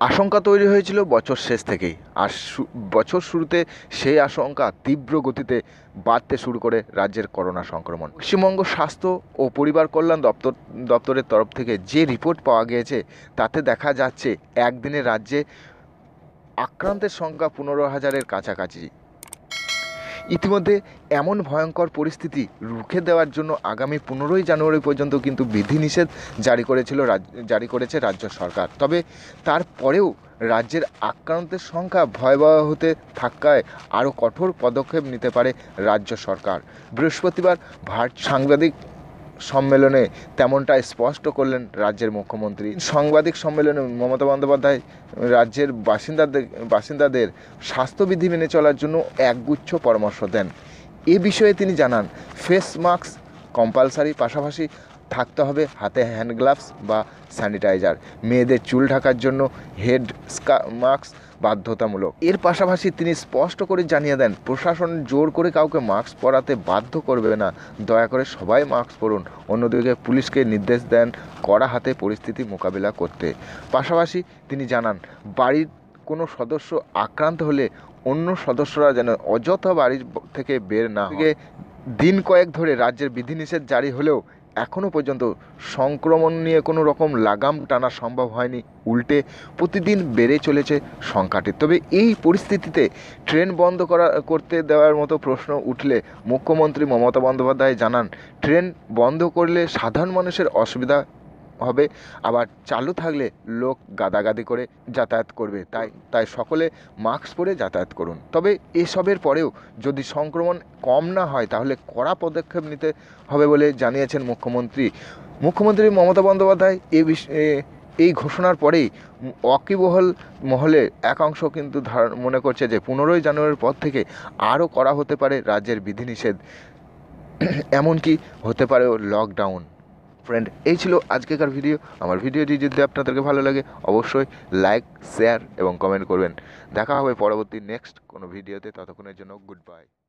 আশঙ্কা তৈরি হয়েছিল বছর শেষ থেকেই, আর বছর শুরুতে সেই আশঙ্কা তীব্র গতিতে বাড়তে শুরু করে রাজ্যের করোনা সংক্রমণ। পশ্চিমবঙ্গ স্বাস্থ্য ও পরিবার কল্যাণ দপ্তরের তরফ থেকে যে রিপোর্ট পাওয়া গিয়েছে তাতে দেখা যাচ্ছে একদিনে রাজ্যে আক্রান্তের সংখ্যা 15,000-এর কাছাকাছি। ইতিমধ্যে এমন ভয়ঙ্কর পরিস্থিতি রুখে দেওয়ার জন্য আগামী 15ই জানুয়ারি পর্যন্ত কিন্তু বিধিনিষেধ জারি করেছে রাজ্য সরকার। তবে তারপরেও রাজ্যের আক্রান্তের সংখ্যা ভয়াবহ হতে থাকায় আরও কঠোর পদক্ষেপ নিতে পারে রাজ্য সরকার। বৃহস্পতিবার সাংবাদিক সম্মেলনে তেমনটা স্পষ্ট করলেন রাজ্যের মুখ্যমন্ত্রী। সাংবাদিক সম্মেলনে মমতা বন্দ্যোপাধ্যায় রাজ্যের বাসিন্দাদের স্বাস্থ্যবিধি মেনে চলার জন্য একগুচ্ছ পরামর্শ দেন। এ বিষয়ে তিনি জানান, ফেস মাস্ক কম্পালসারি, পাশাপাশি থাকতে হবে হাতে হ্যান্ড গ্লাভস বা স্যানিটাইজার। মেয়েদের চুল ঢাকার জন্য হেড মাস্ক বাধ্যতামূলক। এর পাশাপাশি তিনি স্পষ্ট করে জানিয়ে দেন, প্রশাসন জোর করে কাউকে মাস্ক পরাতে বাধ্য করবে না, দয়া করে সবাই মাস্ক পরুন। অন্যদিকে পুলিশকে নির্দেশ দেন কড়া হাতে পরিস্থিতি মোকাবিলা করতে। পাশাপাশি তিনি জানান, বাড়ির কোনো সদস্য আক্রান্ত হলে অন্য সদস্যরা যেন অযথা বাড়ির থেকে বের না হয়। দিন কয়েক ধরে রাজ্যের বিধিনিষেধ জারি হলেও এখনও পর্যন্ত সংক্রমণ নিয়ে কোনো রকম লাগাম টানা সম্ভব হয়নি, উল্টে প্রতিদিন বেড়ে চলেছে সংখ্যাটি। তবে এই পরিস্থিতিতে ট্রেন বন্ধ করতে দেওয়ার মতো প্রশ্ন উঠলে মুখ্যমন্ত্রী মমতা বন্দ্যোপাধ্যায় জানান, ট্রেন বন্ধ করলে সাধারণ মানুষের অসুবিধা হবে, আবার চালু থাকলে লোক গাদাগাদি করে যাতায়াত করবে, তাই সকলে মাস্ক পরে যাতায়াত করুন। তবে এসবের পরেও যদি সংক্রমণ কম না হয় তাহলে কড়া পদক্ষেপ নিতে হবে বলে জানিয়েছেন মুখ্যমন্ত্রী মমতা বন্দ্যোপাধ্যায়। এই ঘোষণার পরেই ওয়াকিবহাল মহলের একাংশ কিন্তু মনে করছে যে 15ই জানুয়ারির পর থেকে আরও করা হতে পারে রাজ্যের বিধিনিষেধ, এমনকি হতে পারে লকডাউন। ফ্রেন্ড, এই ছিল আজকেকার ভিডিও। আমার ভিডিওটি যদি আপনাদেরকে ভালো লাগে অবশ্যই লাইক, শেয়ার এবং কমেন্ট করবেন। দেখা হবে পরবর্তী নেক্সট কোনো ভিডিওতে। ততক্ষণের জন্য গুড বাই।